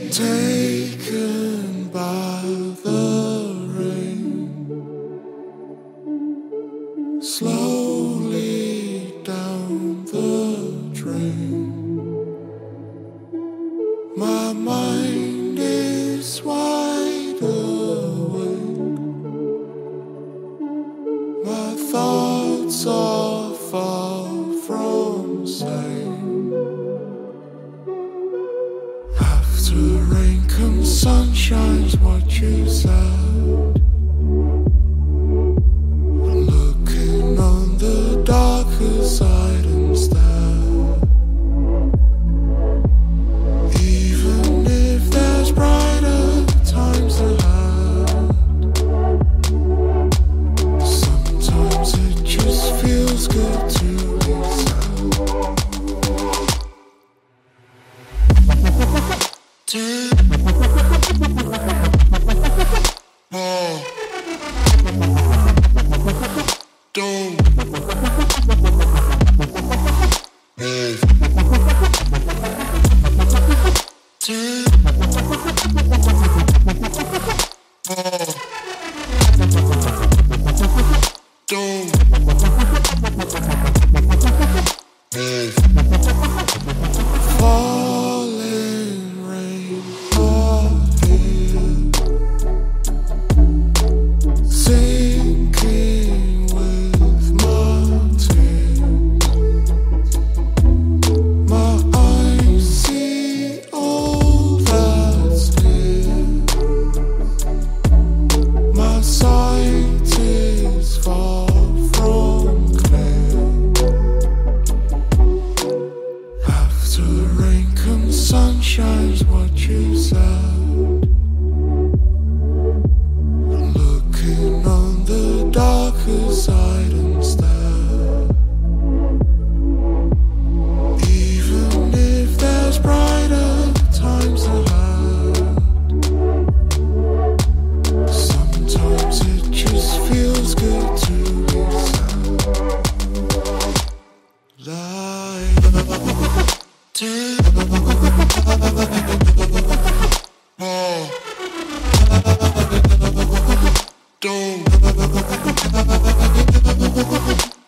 Taken by the rain, slowly down the drain. My mind is wide awake, my thoughts are far from sane. After rain comes sunshine's what you said. I'm looking on the darker side instead. Even if there's brighter times ahead, sometimes it just feels good to be sad. Falling rain are here, sinking with my tears. My eyes see all that's here. My sight is far from clear. After rain comes sunshine's what you said. I'm looking on the darker side instead. Even if there's brighter times ahead, sometimes it just feels good to be sad. Don't